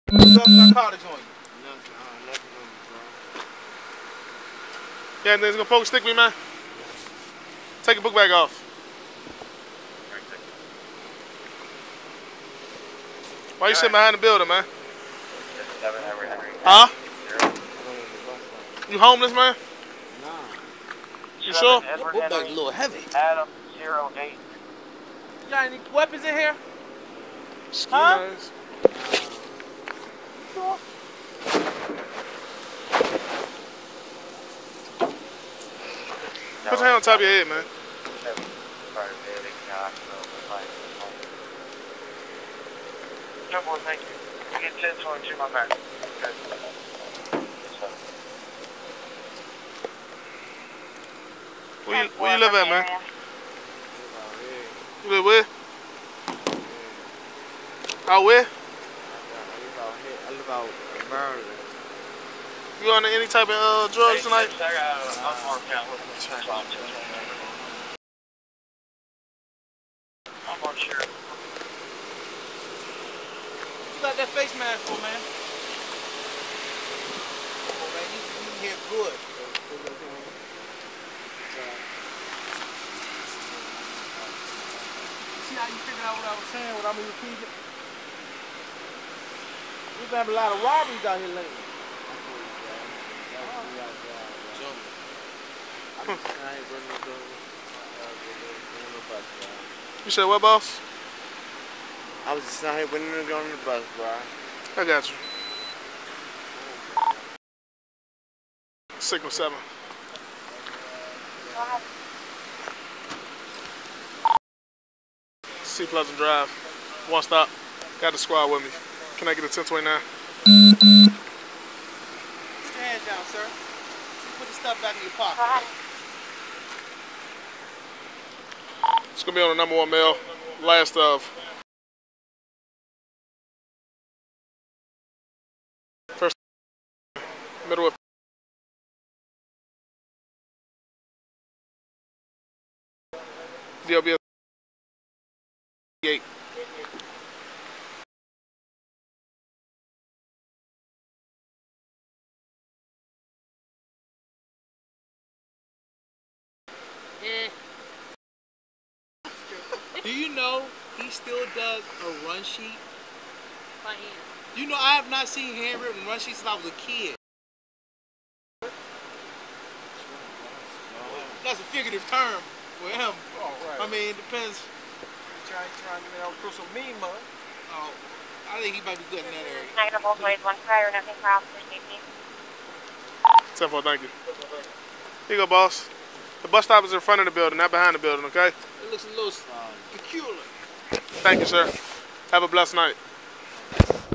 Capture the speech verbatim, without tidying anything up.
Drug narcotics on you. Nothing, uh, nothing on me, bro. Yeah, and then it's gonna poke stick me, man. Take your book bag off. Why you sitting behind the building, man? Huh? You homeless, man? Nah. You sure? Your book bag's a little heavy. Adam zero eight. You got any weapons in here? Ski Huh? mask. Sure. Put your hand on top of your head, man. No more, thank you. You get ten twenty-two, my man. Where you, where you live at, man? You live where? Out where? I live out in Maryland. You on any type of uh, drugs tonight? I got a unmarked out. I'm not sure. You got that face mask for, man? Oh, man, you, you here good. See how you figured out what I was saying without me repeating it? We've been having a lot of robberies out here lately. You said what, boss? I was just out here waiting to go on the bus, bro. I got you. Signal seven. C Pleasant Drive. One stop. Got the squad with me. Can I get a ten twenty-nine? Put your hands down, sir. Put the stuff back in your pocket. It's gonna be on the number one mail. Last of. First. Middle of. D L B S eight. Do you know he still does a run sheet? By hand. You know, I have not seen handwritten run sheets since I was a kid. That's a figurative term for him. Oh, right. I mean, it depends. Trying, trying to get out through some mean mud. Oh, I think he might be good in that area. Negative both ways, one prior, nothing for officer safety. ten four, thank you. Here you go, boss. The bus stop is in front of the building, not behind the building, okay? It looks a little uh, peculiar. Thank you, sir. Have a blessed night.